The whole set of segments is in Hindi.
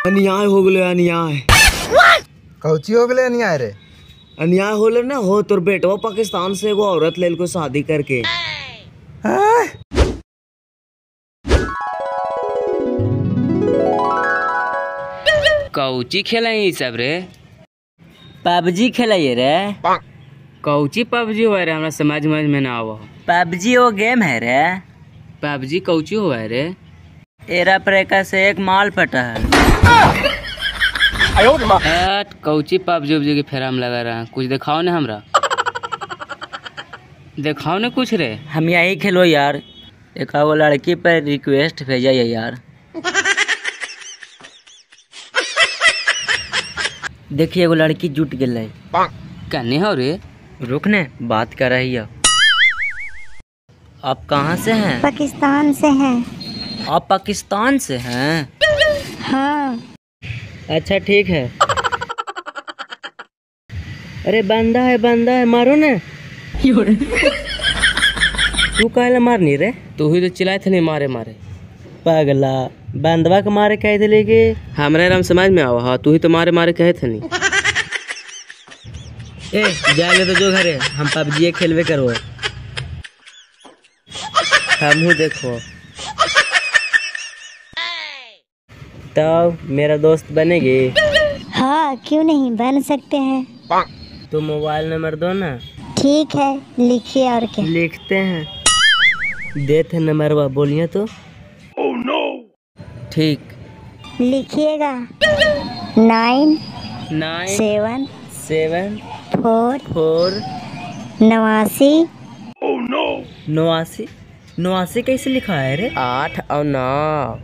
अन्याय हो गए अन्याय। कौची हो गए अन्याय रे? अन्याय होले ना हो तोर बेटवा पाकिस्तान से एगो औरत लेल को शादी करके। कौची खेला ये सब रे? पबजी खेलाइए रे। कौची पबजी हुआ रे? हमरा समझ में ना आवा। पबजी वो गेम है रे। पबजी कौची हुआ रे? एरा प्रेका से एक माल फटा है। कौची पबजी उबजी के फेरा में लगा रहा? कुछ दिखाओ ना हमरा। दिखाओ ना कुछ रे। हम यही खेलो यार। एक वो लड़की पर रिक्वेस्ट भेजा है यार। देखिए वो लड़की जुट गई। कहने हो रे? रुकने बात कर रही है। आप कहाँ से हैं? पाकिस्तान से हैं। आप पाकिस्तान से हैं? हाँ। अच्छा ठीक है। अरे बंदा है मारो ना। तू काहे मारनी रे? तू ही तो चिल्लाए थे नहीं मारे मारे। पगला बंदवा के मारे कहे थे लेके हमारे राम समझ में आवा। हाँ तू ही तो मारे मारे कहे थे नहीं। ए जाए तो जो घरे हम पबजी खेलवे करो। हम देखो तो मेरा दोस्त बनेगी? हाँ क्यों नहीं बन सकते हैं। तो मोबाइल नंबर दो ना। ठीक है लिखिए। और क्या लिखते हैं? देते नंबर बोलिए तो। ठीक लिखिएगा। 9 7 4 89। 89 कैसे लिखा है रे? 8 और 9।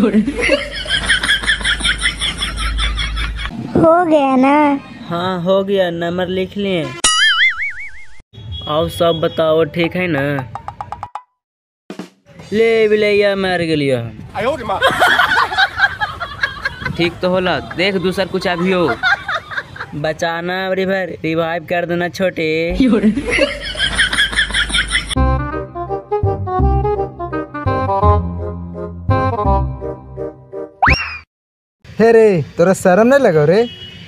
हो गया ना? हाँ हो गया। नंबर लिख लिए। और सब बताओ ठीक है ना? ले बिलैया मार गलिया। ठीक तो होला। देख दूसर कुछ अभी हो। बचाना रिवाइव कर देना छोटे। हे रे तोरा शर्म नहीं लगो रे?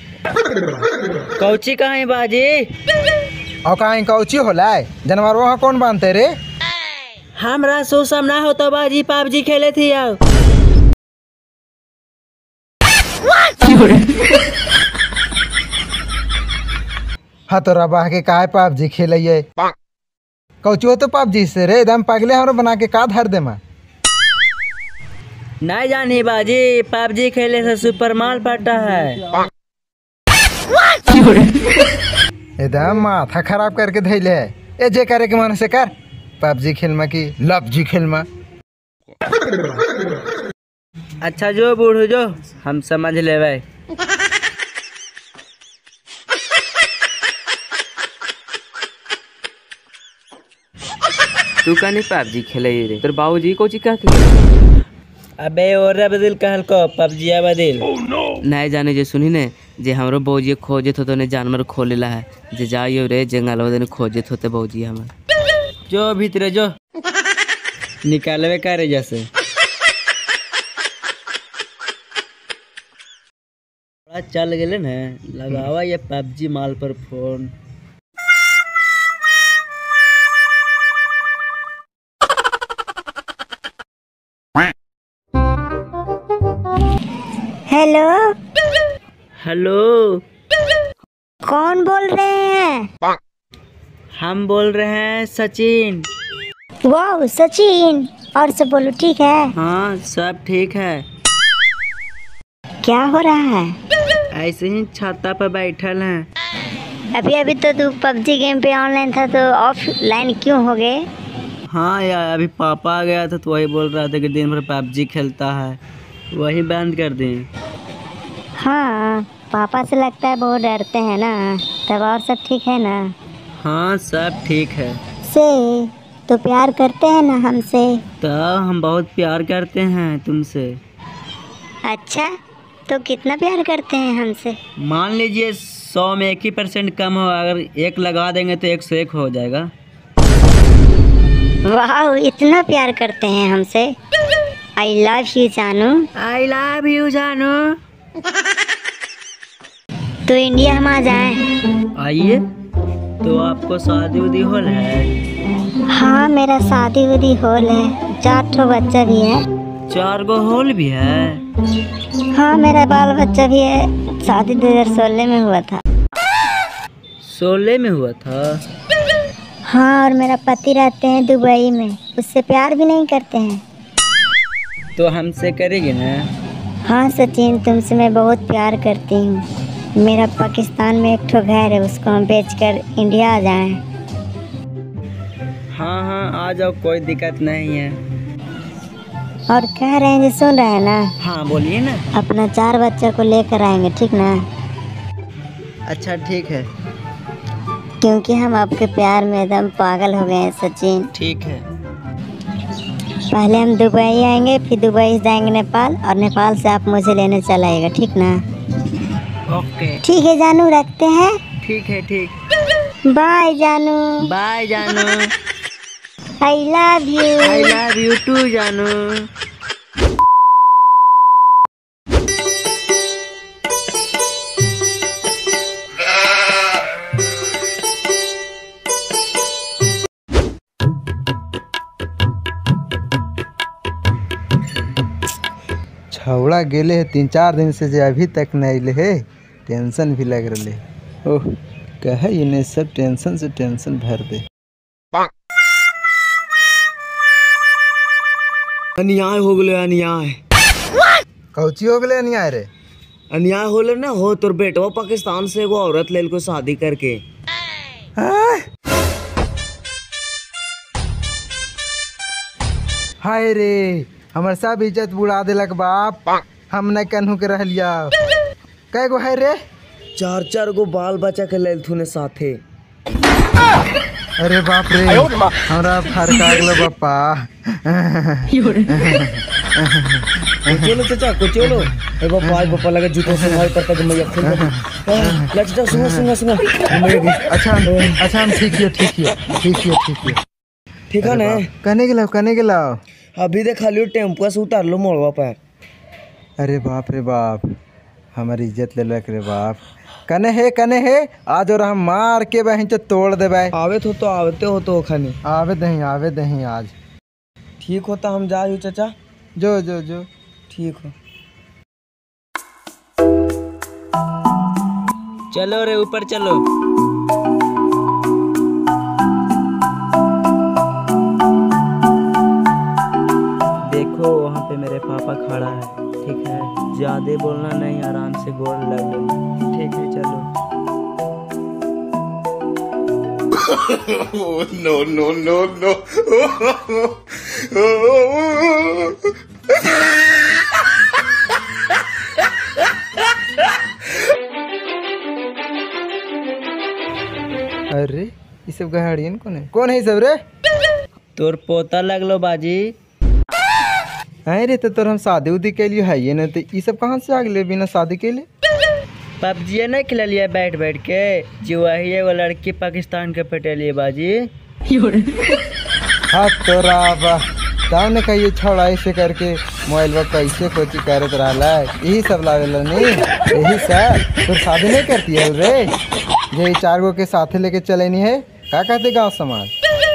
कौची कहाँ है बाजी? और कहीं कौची होला? जानवर वहाँ कौन बांधते रे? हमरा सोसम ना होता बाजी। पबजी खेले थी यार। हाँ तोरा बाह के काहे पबजी खेलिए? कौची हो तो पबजी से रे? एकदम पगले हमरा बना के का धर दे मा? नहीं जानी बाजी। पबजी खेले से सुपर माल फटा है। एकदम माथा खराब करके धैले है। ए जे करे के मन से कर। पबजी खेल मा की लबजी खेल मा? अच्छा जो बूढ़ो जो हम समझ लेवे। तू का नहीं पबजी खेले रे? तेरे बाबूजी कोची क्या खेले? अबे और बदल कहल को पबजी बदल। नहीं जाने जे सुनी ने जे हमरो बौजी खोजे तो ने जानवर खोलेला है। जे जाइयो रे जंगल वाले खोजे तो बौजी हमर। जो भीतर जो निकालवे करे जैसे। चल गए ना लगावा ये पबजी माल पर फोन। हेलो। हेलो कौन बोल रहे हैं? हम बोल रहे हैं सचिन। वाह सचिन। और सब बोलो ठीक है? हाँ सब ठीक है। क्या हो रहा है? ऐसे ही छाता पर बैठल हैं। अभी तो तू पबजी गेम पे ऑनलाइन था तो ऑफलाइन क्यों हो गए? हाँ यार अभी पापा आ गया था तो वही बोल रहा था कि दिन भर पबजी खेलता है। वही बंद कर दें। हाँ पापा से लगता है बहुत डरते हैं ना। तब और सब ठीक है ना? हाँ सब ठीक है। से तो प्यार करते हैं ना हमसे? तो हम बहुत प्यार करते हैं तुमसे। अच्छा तो कितना प्यार करते हैं हमसे? मान लीजिए 100 में 1% कम हो। अगर 1 लगा देंगे तो 101 हो जाएगा। वाह इतना प्यार करते हैं हमसे। आई लव यू जानू। आई लव यू जानू। तो इंडिया हम आ जाए? आइए। तो आपको शादी उदी होल है? हाँ, मेरा शादी उदी होल है, 4 ठो बच्चा भी है। 4 गो होल भी है? हाँ, मेरा बाल बच्चा भी है। शादी 2016 में हुआ था। 16 में हुआ था? हाँ, और मेरा पति रहते हैं दुबई में, उससे प्यार भी नहीं करते हैं। तो हमसे करेगी ना? हाँ सचिन, तुमसे मैं बहुत प्यार करती हूँ। मेरा पाकिस्तान में एक ठो घर है, उसको हम बेचकर इंडिया आ जाएं। हाँ हाँ, आ जाओ, कोई दिक्कत नहीं है। और कह रहे हैं जो सुन रहे हैं ना, हाँ बोलिए ना। अपना 4 बच्चा को लेकर आएंगे, ठीक ना? अच्छा ठीक है। क्योंकि हम आपके प्यार में एकदम पागल हो गए हैं सचिन। ठीक है। पहले हम दुबई आएंगे, फिर दुबई से जाएंगे नेपाल, और नेपाल से आप मुझे लेने चल आएगा, ठीक ना? ओके। ठीक है जानू, रखते हैं। ठीक है, ठीक। बाय जानू। बाय जानू। I love you. I love you too जानू। छौड़ा गेले है 3-4 दिन से, जे अभी तक नहीं अले है। टेंशन भी लग रहे। ओह, कहे इन्हें सब टेंशन से टेंशन भर दे। अन्याय हो गए, अन्याय। कौची हो गए अन्याय रे? अन्याय होले ना हो तोर बेटवा पाकिस्तान से एगो औरत लेल को शादी करके। हाय रे, हमर सब इज्जत बुढ़ा दिलक बाप। हम न कन्हू के रह लिया। कै गो है रे? 4 गो बाल बच्चा के लेल थुने साथे। अरे बाप रे, हमरा फरका गेलो बापा। चलो चाचा को चलो, एगो पापा लगे जूते से भाई पर तक मैया खुल ले चाचा, सुनो अच्छा हम ठीक है ठीक है ना? कने गेलो अभी देख लियो टेम्पो से उतार लो मोड़वा पर। अरे बाप रे बाप, हमारी इज्जत ले लक रे बाप। कने है आज और हम मार के बहन से तोड़ देबे। आवते हो तो खाने आवे दही आज। ठीक होता हम जा चाचा। जो ठीक हो। चलो रे, ऊपर चलो। देखो वहाँ पे मेरे पापा खड़ा है, ठीक है? ज्यादा बोलना नहीं, आराम से गोल लग लो, ठीक है? चलो। no. अरे ये सब गहाड़ियन कौन है सब रे? तोर पोता लगलो बाजी। है रे, तो तोर हम शादी उदी के लिए है ये ना, तो ये सब कहाँ से आ गए बिना शादी के लिए? पबजी नहीं खेल लिया बैठ के, जो वही एगो लड़की पाकिस्तान के पटेलिए बाजी। हाँ तोरा बा ताऊ ने कहिए छोड़ा ऐसे करके मोबाइल पर कैसे कोची करत रहा, यही सब लावेला नहीं, यही सब। तो शादी नहीं करती है रे, जे 4 गो के साथे लेके चले नहीं है? क्या कहते गाँव समाज?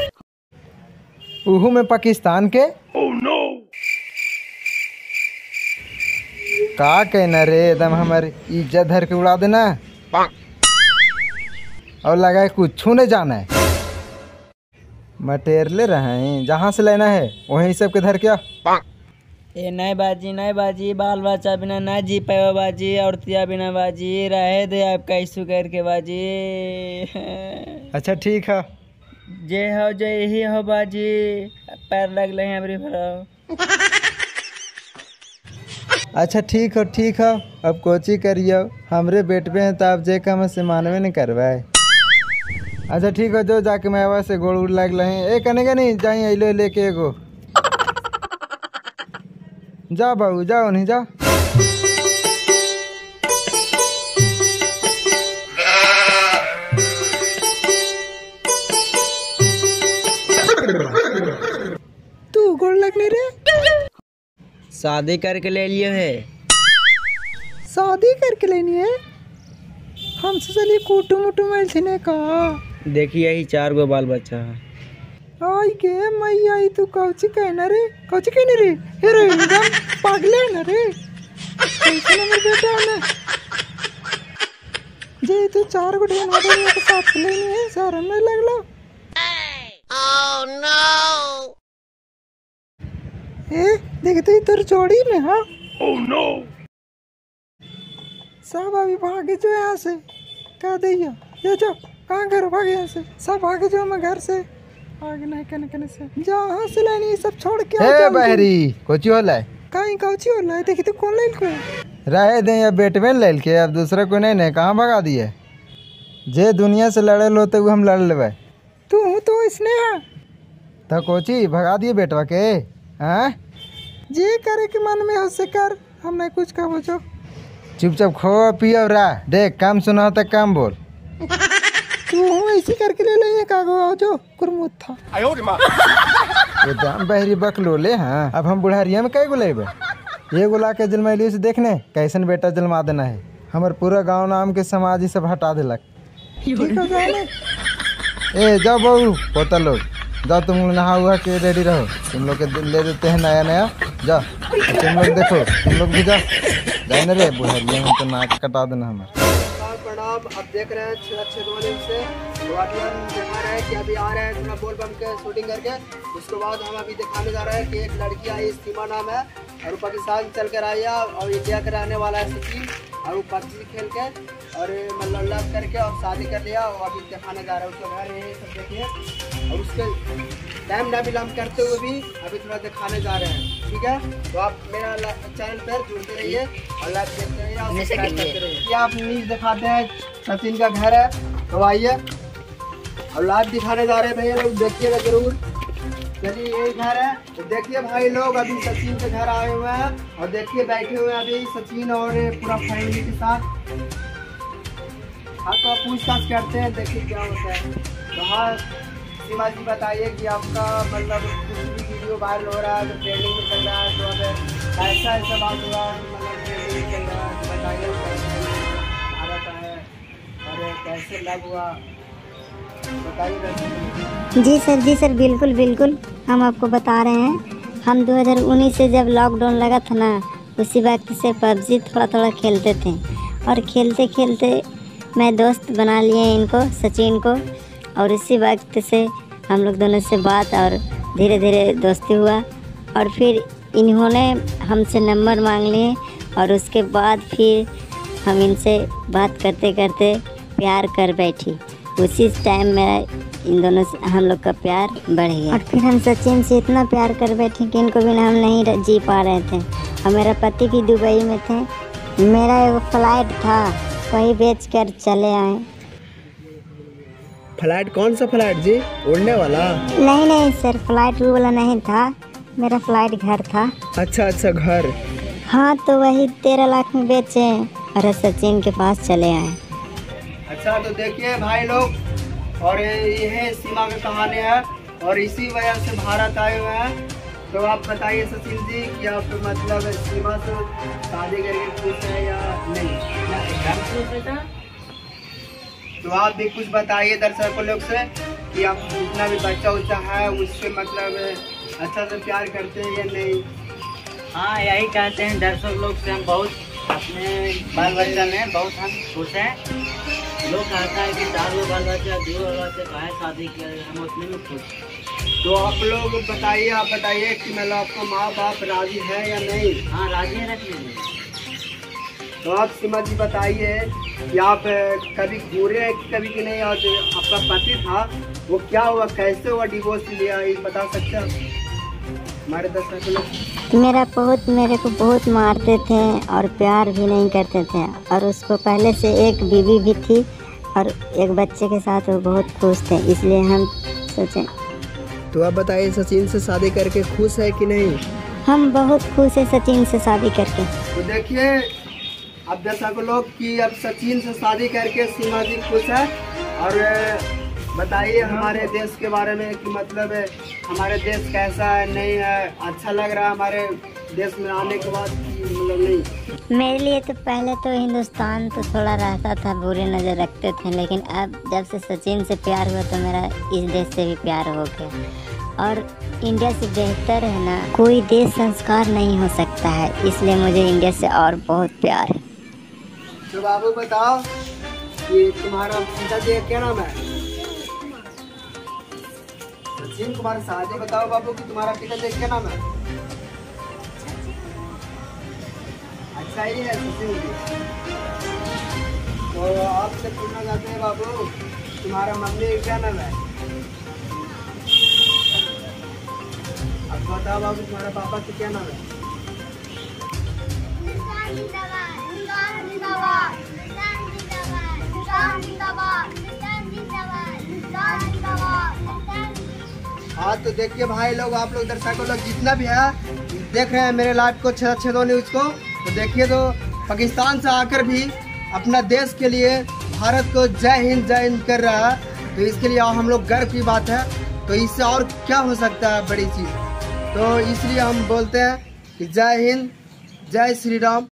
उहू में पाकिस्तान के। का कहना रे, एकदम हमारी इज्जत धर के उड़ा देना। और लगा है कुछ नहीं जाना है, मटेर ले रहे हैं, जहाँ से लेना है वहीं सब के धर क्या। ए नहीं बाजी, बाल बच्चा बिना ना जी पाए बाजी, औरतिया बिना बाजी, रहे दे आप कैसू करके बाजी। अच्छा ठीक है, जे हो जे यही हो बाजी, पैर लगले हैं अबरी भराओ। अच्छा ठीक है, अब कोची करियो, हमरे बेटवे हैं तो आप जे कम से मानवे नहीं करवाए। अच्छा ठीक है, जो जाके मैं आवाज से गोड़ उड़ लग रहे ए कने नहीं जाई अलो लेके एगो। जा बाबू जाओ, नहीं जा। तू गोड़ लगने रे? शादी करके ले लिए है। शादी करके लेनी है हमसे चलिए कुटुम उटुम ऐसे ने कहा देखिए यही 4 गो बाल बच्चा है। आई के मैया ई तू कौची कहना रे हे रे एकदम पागले है ना रे कैसे नंबर बेटा है ना जे तू 4 गो ढेन वाले के साथ लेनी है शहर में लगलो देखते इधर जोड़ी में हाँ सब अभी भागे जो यहाँ से कह दैया ये जो कहाँ घर भागे यहाँ से सब भागे जो मैं घर से आगे नहीं कहने से जहाँ से लेनी सब छोड़ के ए बहरी कोची होला है कहीं कौची होला है देखी तो कौन ले को रहे दे या बेटवे ले के अब दूसरे को नहीं कहाँ भगा दिए जे दुनिया से लड़े लो तो हम लड़ लेवे तू तो इसने है तो कोची भगा दिए बेटवा के हाँ जे करे के मन में हो से कर हम नहीं कुछ कहो जो चुपचाप खो पियो रहा देख काम सुना तक काम बोल तू ऐसी करके ले ले कागो आओ जो कुरमुत था एकदम बहरी बकलो ले हाँ अब हम बुढ़ारिया में कई गुलेबे ये गुला के जलमैली से देखने कैसन बेटा जन्मा देना है हमारे पूरा गांव नाम के समाज ही सब हटा देलक ए जाओ बहू पोता लोग जाओ तुम लोग नहा हुआ के रेडी रहो तुम लोग के ले देते हैं नया नया जाओ तुम लोग देखो तुम लोग भी जाओ जाए ना रे बुढ़ारिया में तो नाक कटा देना हमारे प्रणाम। अब देख रहे हैं 6 दिन से तो अभी हम दिखा रहे हैं कि अभी आ रहे हैं थोड़ा बोल बम के शूटिंग करके उसके बाद हम अभी दिखाने जा रहे हैं कि एक लड़की आई सीमा नाम है और वो पाकिस्तान चल कर आई है और इंडिया के रहने वाला है सचिन और वो पबजी खेल के और मतलब लव करके और शादी कर लिया और अभी दिखाने जा रहे हैं उसका घर यही सब देखिए और उसके टाइम ना विलम्ब करते हुए भी अभी थोड़ा दिखाने जा रहे हैं ठीक है। तो आप मेरा चैनल पर जुड़ते रहिए और लाइक देखते रहिए और सब्सक्राइब करते रहिए। आप न्यूज़ दिखाते हैं सचिन का घर है तो आइए और लाइव दिखाने जा रहे हैं भैया लोग देखिएगा जरूर। चलिए यही घर है तो देखिए भाई लोग अभी सचिन के घर आए हुए हैं और देखिए बैठे हुए हैं अभी सचिन और पूरा फैमिली के साथ। हाँ तो आप पूछताछ करते हैं देखिए क्या होता है। तो हाँ सीमा जी बताइए कि आपका मतलब कुछ भी वीडियो वायरल हो रहा है तो ट्रेंडिंग में चल रहा है तो अगर ऐसा बात हुआ मतलब ट्रेंडिंग में चल रहा है तो बताइए आ रहता है और कैसे लग हुआ बताइए। जी सर बिल्कुल हम आपको बता रहे हैं। हम 2019 से जब लॉकडाउन लगा था ना उसी वक्त से पबजी थोड़ा खेलते थे और खेलते खेलते मैं दोस्त बना लिए इनको सचिन को और इसी वक्त से हम लोग दोनों से बात और धीरे धीरे दोस्ती हुआ और फिर इन्होंने हमसे नंबर मांग लिए और उसके बाद फिर हम इनसे बात करते करते प्यार कर बैठी। उसी टाइम मेरा इन दोनों से हम लोग का प्यार बढ़ गया और फिर हम सचिन से इतना प्यार कर बैठे कि इनको बिना हम नहीं जी पा रहे थे और मेरा पति भी दुबई में थे। मेरा एक फ्लाइट था वही बेच कर चले आए। फ्लाइट कौन सा फ्लाइट जी उड़ने वाला? नहीं सर फ्लाइट वो वाला नहीं था मेरा फ्लाइट घर था। अच्छा घर। हाँ तो वही 13 लाख में बेचे और सचिन के पास चले आए। अच्छा तो देखिए भाई लोग और ये सीमा की कहानी है और इसी वजह से भारत आए हुए हैं। तो आप बताइए सचिन जी कि आप मतलब सीमा से शादी करके खुश है या नहीं? तो आप भी कुछ बताइए दर्शकों लोग से कि आप जितना भी बच्चा उच्चा है उससे मतलब अच्छा से प्यार करते हैं या नहीं? हाँ यही कहते हैं दर्शक लोग से हम बहुत अपने बाल बच्चा में बहुत हम खुश हैं। लोग कहता है कि 4 गो बाल बच्चा 2 बाल बच्चा काहे शादी किया हम उतने में खुश। तो आप लोग बताइए कि मतलब आपको माँ बाप राजी है या नहीं? हाँ राजी है रखने में। तो आप सीमा जी बताइए कि आप कभी घूरे हैं कभी कि नहीं और जो आपका पति था वो क्या हुआ कैसे हुआ डिवोर्स लिया ये बता सकते हैं हमारे दर्शक लोग? मेरे को बहुत मारते थे और प्यार भी नहीं करते थे और उसको पहले से एक बीवी भी थी और एक बच्चे के साथ वो बहुत खुश थे इसलिए हम सोचे। तो आप बताइए सचिन से शादी करके खुश है कि नहीं? हम बहुत खुश है सचिन से शादी करके। तो देखिए अब दर्शक लोग कि अब सचिन से शादी करके सीमा जी खुश है। और बताइए हमारे देश के बारे में कि मतलब हमारे देश कैसा है नहीं है अच्छा लग रहा है हमारे देश में आने के बाद मतलब नहीं? मेरे लिए तो पहले तो हिंदुस्तान तो थोड़ा रहता था, बुरी नज़र रखते थे, लेकिन अब जब से सचिन से प्यार हुआ तो मेरा इस देश से भी प्यार हो गया। और इंडिया से बेहतर है ना, कोई देश संस्कार नहीं हो सकता है, इसलिए मुझे इंडिया से और बहुत प्यार है। तो बाबू बताओ कि तुम्हारा पिताजी का क्या नाम है? सचिन कुमार शाह। बताओ बाबू कि तुम्हारा पिताजी का क्या नाम है? अच्छा ही है सचिन जी। तो आपसे पूछना चाहते हैं बाबू, तुम्हारा मम्मी का क्या नाम है? अब बताओ बाबू तुम्हारे पापा का क्या नाम है? हाँ तो देखिए भाई लोग, आप लोग दर्शकों लोग जितना भी है देख रहे हैं मेरे लाइव को, छेदो न्यूज़ को, तो देखिए तो पाकिस्तान से आकर भी अपना देश के लिए भारत को जय हिंद कर रहा है। तो इसके लिए हम लोग गर्व की बात है। तो इससे और क्या हो सकता है बड़ी चीज़। तो इसलिए हम बोलते हैं कि जय हिंद, जय श्री राम।